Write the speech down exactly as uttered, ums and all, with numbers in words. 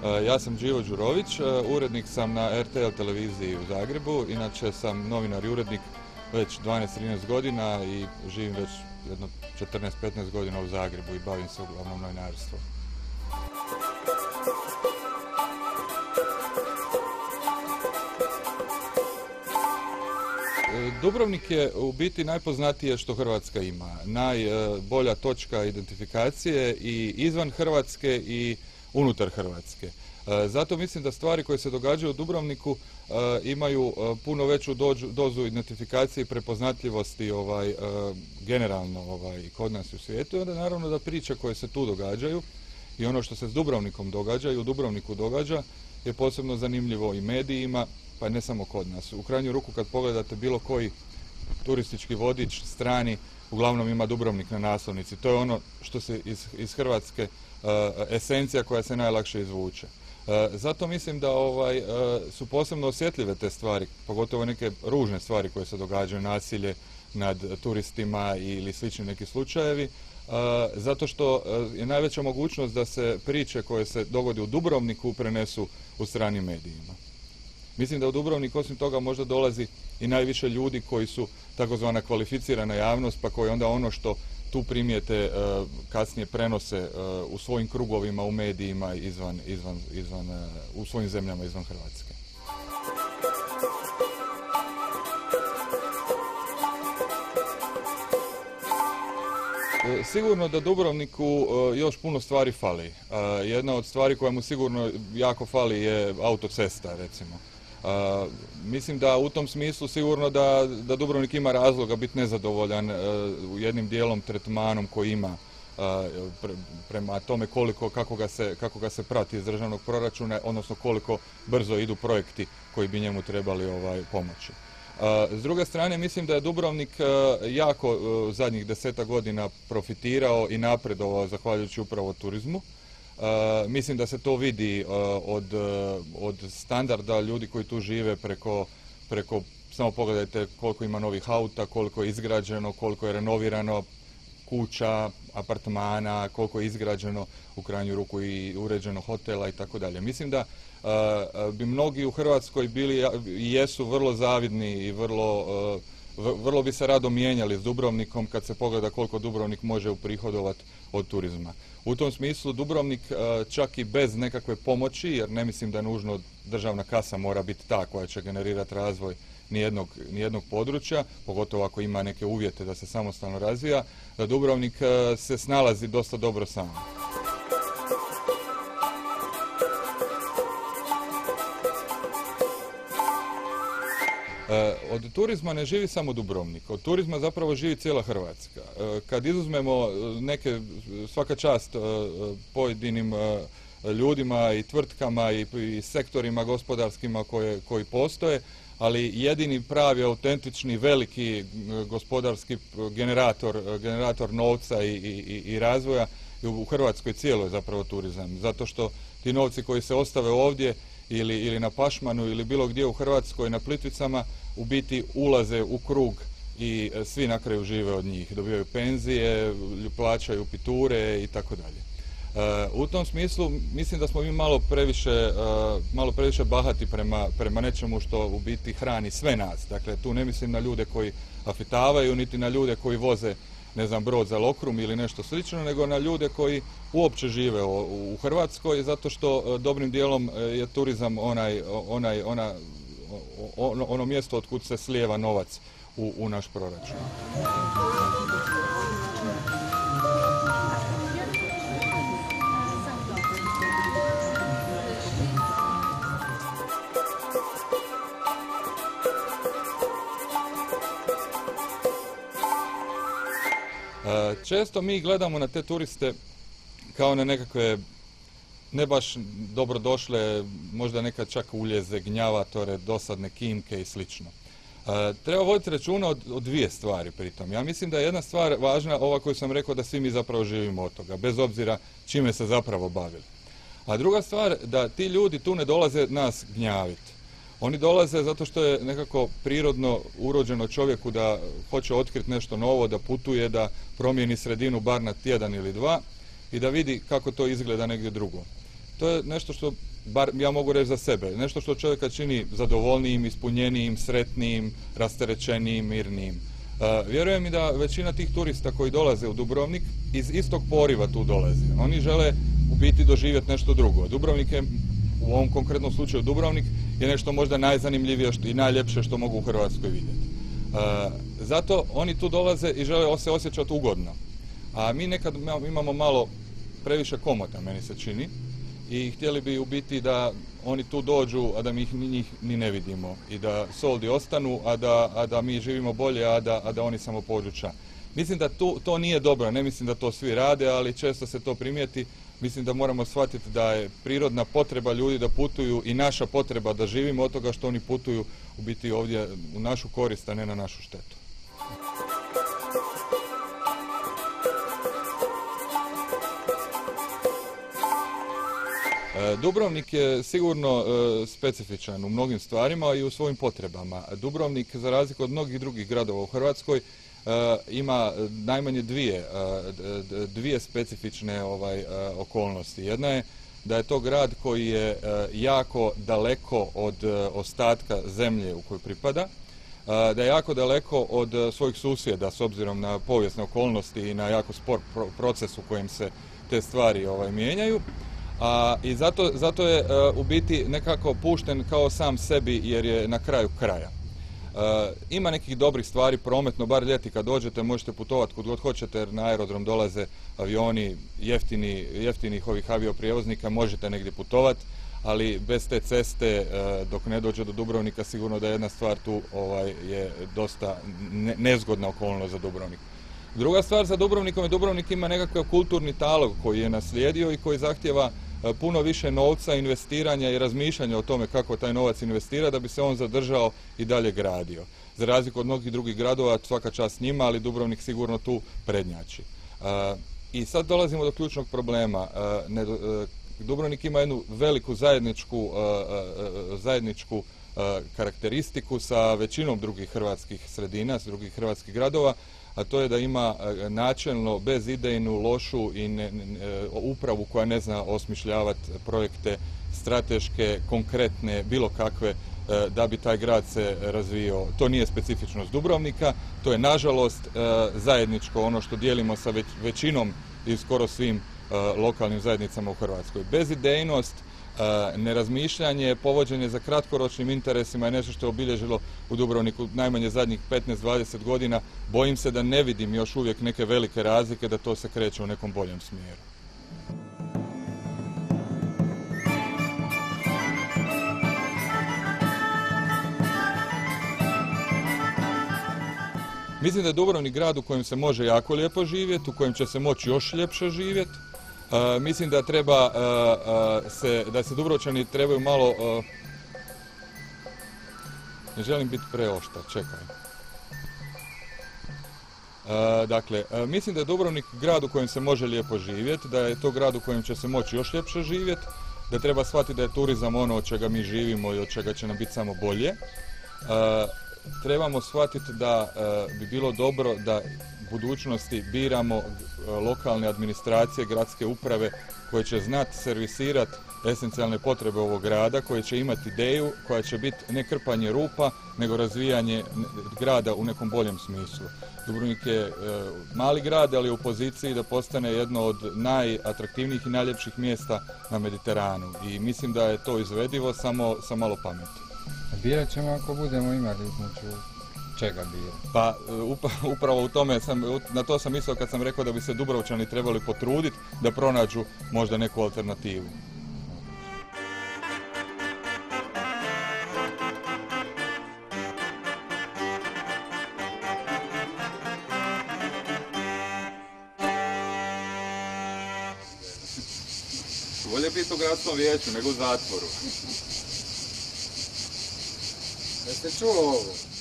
Ja sam Đivo Đurović, urednik sam na er te el televiziji u Zagrebu, inače sam novinar i urednik već dvanaest trinaest godina i živim već jedno četrnaest petnaest godina u Zagrebu i bavim se uglavnom novinarstvom. Dubrovnik je u biti najpoznatije što Hrvatska ima, najbolja točka identifikacije i izvan Hrvatske i unutar Hrvatske. Zato mislim da stvari koje se događaju u Dubrovniku imaju puno veću dozu identifikacije i prepoznatljivosti ovaj, generalno ovaj, kod nas u svijetu. I onda naravno da priče koje se tu događaju i ono što se s Dubrovnikom događa i u Dubrovniku događa je posebno zanimljivo i medijima, pa ne samo kod nas. U krajnju ruku kad pogledate bilo koji turistički vodič strani, uglavnom ima Dubrovnik na naslovnici. To je ono što se iz, iz Hrvatske uh, esencija koja se najlakše izvuče. Uh, zato mislim da ovaj, uh, su posebno osjetljive te stvari, pogotovo neke ružne stvari koje se događaju, nasilje nad turistima ili slični neki slučajevi, uh, zato što uh, je najveća mogućnost da se priče koje se dogodi u Dubrovniku prenesu u stranim medijima. Mislim da u Dubrovnik osim toga možda dolazi i najviše ljudi koji su takozvana kvalificirana javnost, pa koji onda ono što tu primijete kasnije prenose u svojim krugovima, u medijima, izvan, izvan, izvan, u svojim zemljama izvan Hrvatske. Sigurno da Dubrovniku još puno stvari fali. Jedna od stvari koja mu sigurno jako fali je autocesta, recimo. Uh, mislim da u tom smislu sigurno da, da Dubrovnik ima razloga biti nezadovoljan uh, jednim dijelom tretmanom koji ima uh, pre, prema tome koliko, kako ga, se, kako ga se prati iz državnog proračuna, odnosno koliko brzo idu projekti koji bi njemu trebali ovaj, pomoći. Uh, s druge strane, mislim da je Dubrovnik uh, jako uh, zadnjih desetak godina profitirao i napredovao zahvaljujući upravo turizmu. Uh, mislim da se to vidi uh, od, uh, od standarda ljudi koji tu žive preko, preko, samo pogledajte koliko ima novih auta, koliko je izgrađeno, koliko je renovirano kuća, apartmana, koliko je izgrađeno u krajnju ruku i uređeno hotela i tako dalje. Mislim da uh, bi mnogi u Hrvatskoj bili i jesu vrlo zavidni i vrlo, uh, vrlo bi se rado mijenjali s Dubrovnikom kad se pogleda koliko Dubrovnik može uprihodovati od turizma. U tom smislu Dubrovnik čak i bez nekakve pomoći, jer ne mislim da nužno državna kasa mora biti ta koja će generirati razvoj nijednog, nijednog područja, pogotovo ako ima neke uvjete da se samostalno razvija, da Dubrovnik se snalazi dosta dobro sam. Od turizma ne živi samo Dubrovnik, od turizma zapravo živi cijela Hrvatska. Kad izuzmemo neke, svaka čast pojedinim ljudima i tvrtkama i, i sektorima gospodarskima koje, koji postoje, ali jedini pravi, autentični, veliki gospodarski generator, generator novca i, i, i razvoja u Hrvatskoj cijeloj zapravo turizam. Zato što ti novci koji se ostave ovdje Ili, ili na Pašmanu ili bilo gdje u Hrvatskoj na Plitvicama u biti ulaze u krug i svi na kraju žive od njih. Dobivaju penzije, plaćaju piture i tako dalje. U tom smislu mislim da smo mi malo previše, uh, malo previše bahati prema, prema nečemu što u biti hrani sve nas. Dakle, tu ne mislim na ljude koji afitavaju, niti na ljude koji voze ne znam, brod za lokrum ili nešto slično, nego na ljude koji uopće žive u Hrvatskoj, zato što dobrim dijelom je turizam onaj, onaj, ona, ono, ono mjesto od kud se slijeva novac u, u naš proračun. Često mi gledamo na te turiste kao na nekakve ne baš dobrodošle, možda nekad čak uljeze, gnjavatore, dosadne kimke i slično. Treba voditi računa od, od dvije stvari pritom. Ja mislim da je jedna stvar važna, ova koju sam rekao, da svi mi zapravo živimo od toga, bez obzira čime se zapravo bavili. A druga stvar, da ti ljudi tu ne dolaze nas gnjaviti. Oni dolaze zato što je nekako prirodno urođeno čovjeku da hoće otkriti nešto novo, da putuje, da promijeni sredinu bar na tjedan ili dva i da vidi kako to izgleda negdje drugo. to je nešto što, bar ja mogu reći za sebe, nešto što čovjeka čini zadovoljnijim, ispunjenijim, sretnijim, rasterećenijim, mirnijim. Uh, vjerujem i da većina tih turista koji dolaze u Dubrovnik iz istog poriva tu dolaze. Oni žele u biti doživjeti nešto drugo. Dubrovnik je, u ovom konkretnom slučaju Dubrovnik, je nešto možda najzanimljivije i najljepše što mogu u Hrvatskoj vidjeti. Uh, zato oni tu dolaze i žele se osjećati ugodno. A mi nekad imamo malo previše komota, meni se čini, i htjeli bi u biti da oni tu dođu, a da mi njih ni ne vidimo i da soldi ostanu, a da, a da mi živimo bolje, a da, a da oni samo pođu ća. Mislim da tu, to nije dobro, ne mislim da to svi rade, ali često se to primijeti. Mislim da moramo shvatiti da je prirodna potreba ljudi da putuju i naša potreba da živimo od toga što oni putuju u biti ovdje u našu korist, a ne na našu štetu. Dubrovnik je sigurno specifičan u mnogim stvarima i u svojim potrebama. Dubrovnik, za razliku od mnogih drugih gradova u Hrvatskoj, ima najmanje dvije, dvije specifične ovaj, okolnosti. Jedna je da je to grad koji je jako daleko od ostatka zemlje u kojoj pripada, da je jako daleko od svojih susjeda s obzirom na povijesne okolnosti i na jako spor proces u kojem se te stvari ovaj, mijenjaju. A, I zato, zato je uh, u biti nekako pušten kao sam sebi jer je na kraju kraja. Uh, ima nekih dobrih stvari, prometno, bar ljeti kad dođete možete putovati kud god hoćete jer na aerodrom dolaze avioni jeftini, jeftinih ovih avioprijevoznika, možete negdje putovati, ali bez te ceste uh, dok ne dođe do Dubrovnika sigurno da jedna stvar tu ovaj, je dosta ne, nezgodna okolnost za Dubrovnik. Druga stvar za Dubrovnikom je Dubrovnik ima nekakav kulturni talog koji je naslijedio i koji zahtjeva puno više novca, investiranja i razmišljanja o tome kako taj novac investira da bi se on zadržao i dalje gradio. Za razliku od mnogih drugih gradova, svaka čast njima, ali Dubrovnik sigurno tu prednjači. I sad dolazimo do ključnog problema. Dubrovnik ima jednu veliku zajedničku, zajedničku karakteristiku sa većinom drugih hrvatskih sredina, s drugih hrvatskih gradova, a to je da ima načelno bezidejnu, lošu i ne, ne, upravu koja ne zna osmišljavati projekte strateške, konkretne, bilo kakve, da bi taj grad se razvio. To nije specifičnost Dubrovnika, to je nažalost zajedničko ono što dijelimo sa većinom i skoro svim lokalnim zajednicama u Hrvatskoj. Bezidejnost, nerazmišljanje, povođenje za kratkoročnim interesima je nešto što je obilježilo u Dubrovniku najmanje zadnjih petnaest dvadeset godina. Bojim se da ne vidim još uvijek neke velike razlike, da to se kreće u nekom boljem smjeru. Mislim da je Dubrovnik grad u kojem se može jako lijepo živjeti, u kojem će se moći još ljepše živjeti. Uh, mislim da treba uh, uh, se, da se Dubrovčani trebaju malo, uh, ne želim biti preoštar, čekaj. Uh, dakle, uh, mislim da je Dubrovnik grad u kojem se može lijepo živjeti, da je to grad u kojem će se moći još ljepše živjeti, da treba shvatiti da je turizam ono od čega mi živimo i od čega će nam biti samo bolje. Uh, trebamo shvatiti da uh, bi bilo dobro da u budućnosti biramo lokalne administracije, gradske uprave koje će znati servisirati esencijalne potrebe ovog grada, koje će imati ideju koja će biti ne krpanje rupa, nego razvijanje grada u nekom boljem smislu. Dubrovnik je e, mali grad, ali je u poziciji da postane jedno od najatraktivnijih i najljepših mjesta na Mediteranu i mislim da je to izvedivo samo sa malo pameti. Birat ćemo ako budemo imali između čega bira? Pa upravo u tome sam, na to sam mislio kad sam rekao da bi se Dubrovčani trebali potruditi da pronađu možda neku alternativu. Bolje biti u gradskom vijeću nego u zatvoru. Jeste čuo ovo?